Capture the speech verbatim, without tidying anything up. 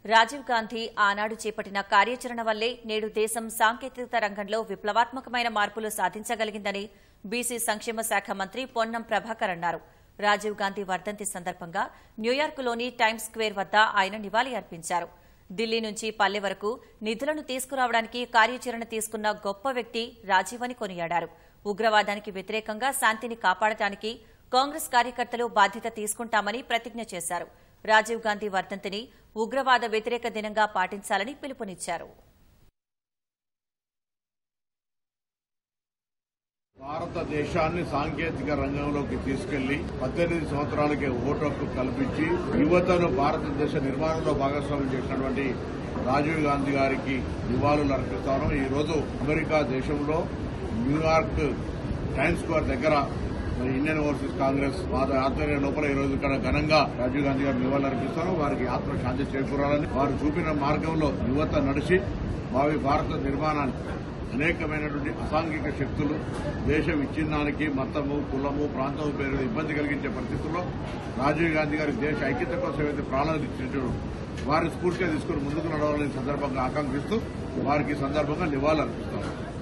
రాజీవ్ గాంధీ ఆనాడు చేపట్టిన కార్యాచరణ వల్లే నేడు దేశం సాంకేతికత రంగంలో విప్లవాత్మకమైన మార్పులు సాధించగలిగిందని బీసీ సంక్షేమ శాఖ మంత్రి పొన్నం ప్రభాకర్ అన్నారు. రాజీవ్ గాంధీ వర్ధంతి సందర్భంగా న్యూయార్క్లోని టైమ్స్ స్క్వేర్ వద్ద ఆయన నివాళి అర్పించారు. ఢిల్లీ నుంచి పల్లె వరకు నిధులను తీసుకురావడానికి కార్యాచరణ తీసుకున్న గొప్ప వ్యక్తి రాజీవ్ అని కొనియాడారు. ఉగ్రవాదానికి వ్యతిరేకంగా శాంతిని కాపాడటానికి కాంగ్రెస్ కార్యకర్తలు బాధ్యత తీసుకుంటామని ప్రతిజ్ఞ చేశారు. రాజీవ్ గాంధీ వర్ధంతిని ఉగ్రవాద వ్యతిరేక దినంగా పాటించాలని పిలుపునిచ్చారు. భారతదేశాన్ని సాంకేతిక రంగంలోకి తీసుకెళ్లి పద్దెనిమిది సంవత్సరాలకే ఓటు హక్కు కల్పించి యువతను భారతదేశ నిర్మాణంలో భాగస్వామ్యం చేసినటువంటి రాజీవ్ గాంధీ గారికి నివాళులు అర్పిస్తాను. ఈ రోజు అమెరికా దేశంలో న్యూయార్క్ టైమ్స్ స్క్వేర్ దగ్గర ఇండియన్ ఓవర్సీస్ కాంగ్రెస్ ఆధ్వర్యం లోపల ఈ రోజు ఇక్కడ ఘనంగా రాజీవ్ గాంధీ గారు నివాళులు అర్పిస్తారు. వారికి ఆత్మ శాంతి చేకూరాలని, వారు చూపిన మార్గంలో యువత నడిచి భావి భారత నిర్మాణానికి అనేకమైనటువంటి అసాంఘిక శక్తులు దేశ విచ్ఛిన్నానికి మతము, కులము, ప్రాంతము పేరు ఇబ్బంది కలిగించే పరిస్థితుల్లో రాజీవ్ గాంధీ గారి దేశ ఐక్యత కోసం అయితే ప్రాణాలు ఇచ్చినట్టు వారి స్ఫూర్తిగా తీసుకుని ముందుకు నడవాలని సందర్భంగా ఆకాంక్షిస్తూ వారికి సందర్భంగా నివాళులు అర్పిస్తారు.